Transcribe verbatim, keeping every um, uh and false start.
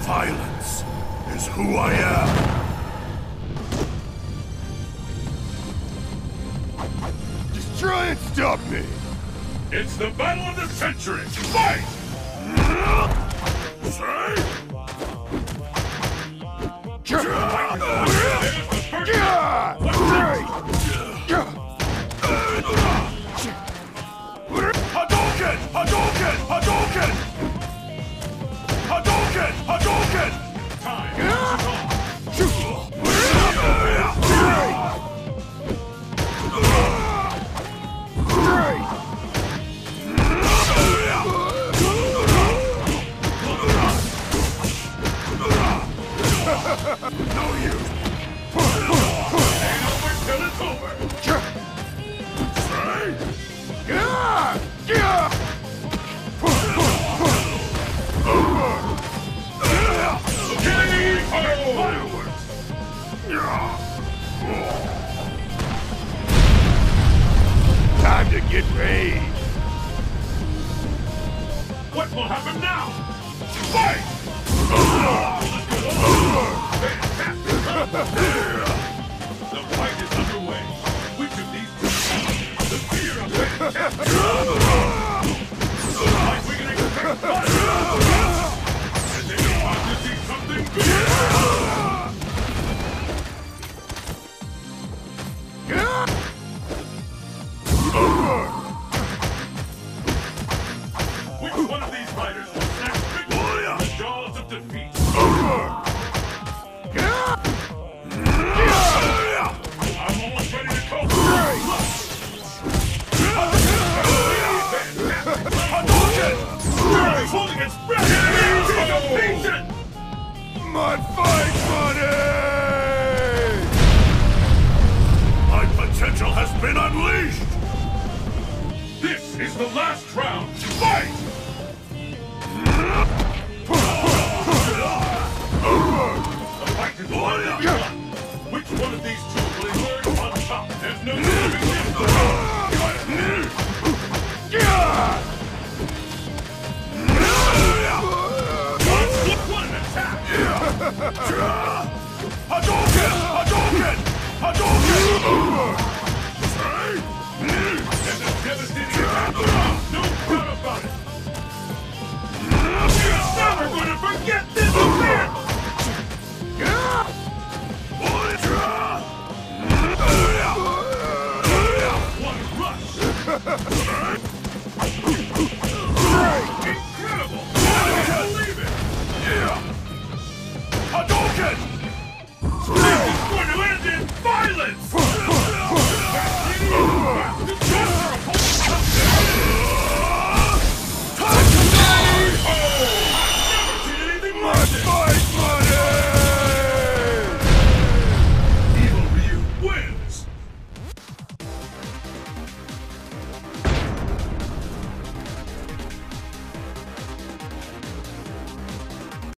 Violence is who I am. Just try and stop me. It's the battle of the century! Fight! Say? Hadouken! Hadouken! Hadouken! Hadouken! Hadouken! Time! No use! Ain't over till it's over! Say? Yeah! Yeah! Killing fireworks! Time to get paid! What will happen now? Fight! The fight is underway. Which of these two? The fear of fantastic. Like we can expect fire. And they are about to see something good. Which one of these fighters will snatch victory from the jaws of defeat? I'm almost ready to go. Hadouken! He's holding its breath. Patient. Mud fight money! My potential has been unleashed! This is the last round. Fight! The fight is already begun. Which one of these two will emerge on top? There's no saving him. What an attack! Hadouken! Hadouken! Hadouken! And the devastating attack.